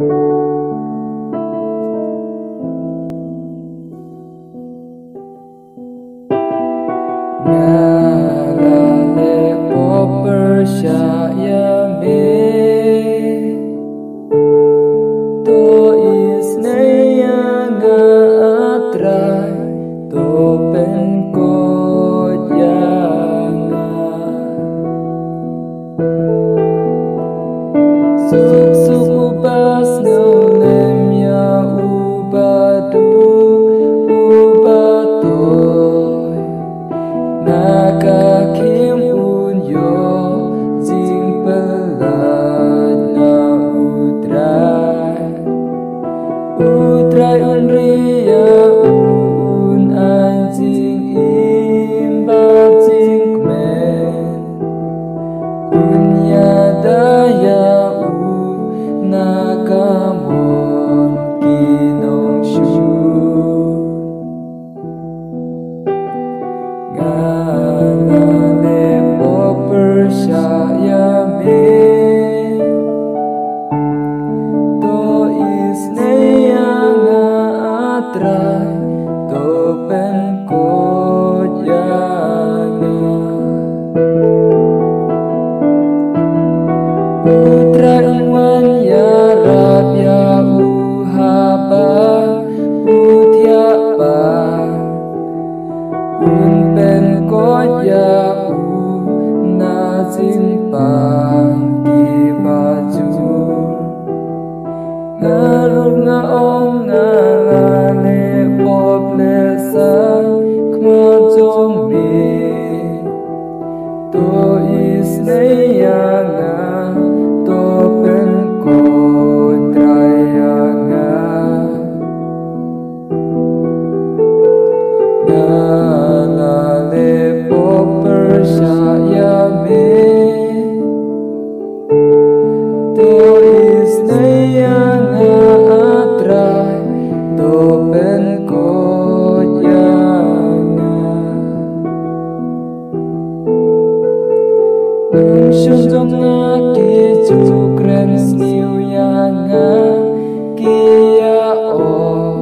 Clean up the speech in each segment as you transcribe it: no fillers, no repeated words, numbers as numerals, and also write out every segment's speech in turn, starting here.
Ngalale popper syaya me to isneya nga atray to penkot yanga suk ubas nulem ya ubatoy nakakim unyo jing pelad na utray unriya un anjing imba jing kmen unya daya nakamon kinong shu ngalale popper syaya me to isneya nga atray to penkot yanga utray ungwan yarap ya uhaba utya pa un penkot ya na simpang di bajur ngarut ngaong ngalale poplesan kmajong me to isneya nga to penkot traya nga ngalale popper syaya me to isneya nga atray to penkot yanga syunjong nga kijukren sniw yanga kiyaon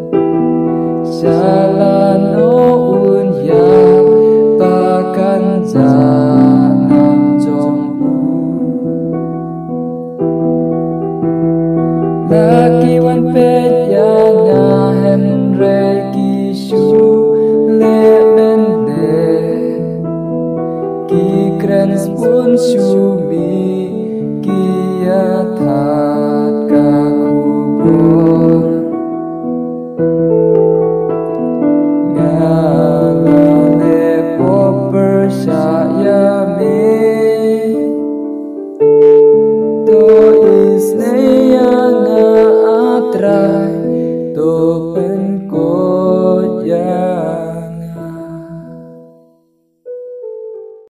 jalan unya pakan janam jongku laki wan pet yana henre kishu le mende ki kren spun shumi kia that ka kubor